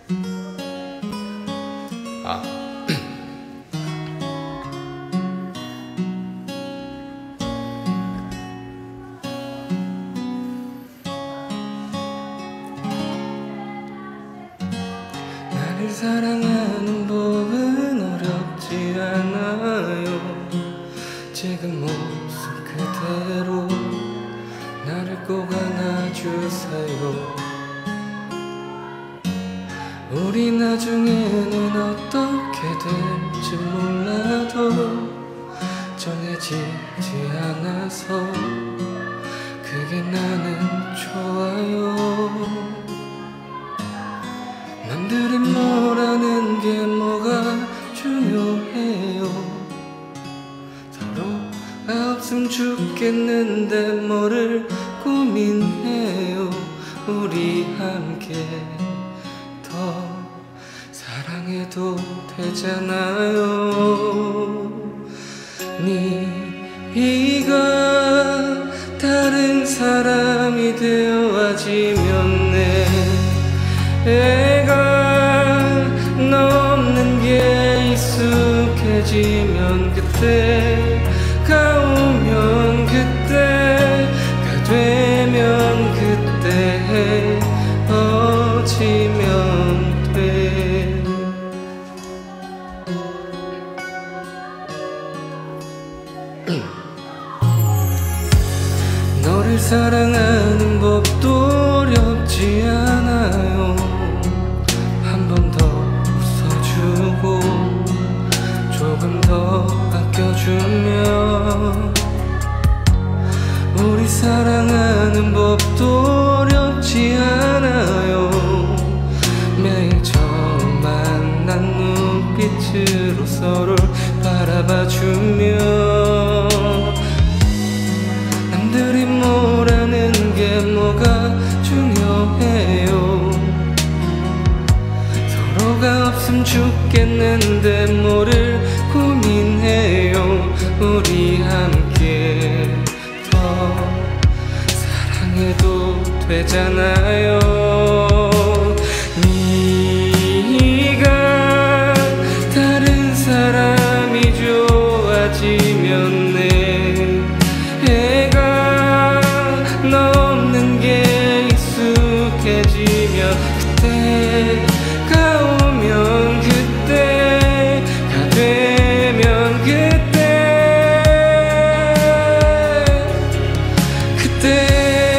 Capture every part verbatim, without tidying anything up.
아. 나를 사랑하는 법은 어렵지 않아요. 지금 모습 그대로 나를 꼭 안아주세요. 우리 나중에는 어떻게 될지 몰라도 정해지지 않아서 그게 나는 좋아요. 남들이 뭐라는 게 뭐가 중요해요. 서로가 없으면 죽겠는데 뭐를 고민해요. 우리 함께 더 사랑해도 되잖아요. 네가 다른 사람이 되어지면 내가 너 없는 게 익숙해지면 그때가 오면 그때가 되면 그때 헤어지면 돼. 너를 사랑하는 법도 어렵지 않아요. 한 번 더 웃어주고 조금 더 아껴주면 우리 사랑하는 법도 어렵지 않아요. 매일 처음 만난 눈빛으로 서로를 바라봐주면 남들이 뭐라는 게 뭐가 중요해요. 서로가 없으면 죽겠는데 뭐를 고민해요. 우리 함께 더 사랑해도 되잖아요. 네가 다른 사람이 좋아지면 내가 너 없는 게 익숙해지면 그때가 오면 그때가 되면 그때 그때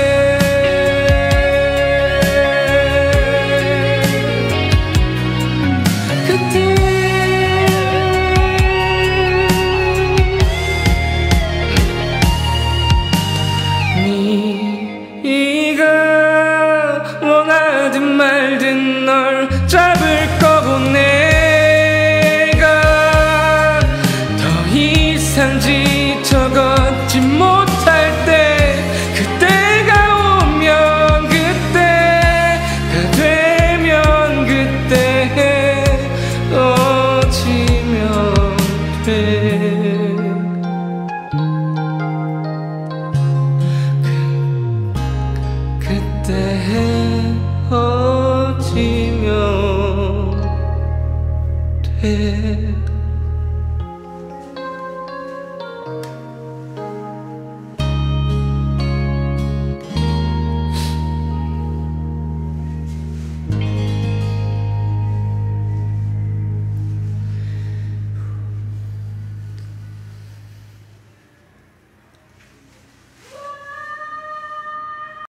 네가 원하든 말든 널 잡을 거고 내가 더 이상 지쳐 걷지 못할 때 그때가 오면 그때가 되면 그때 헤어지면 돼. 그때 헤어지면 돼.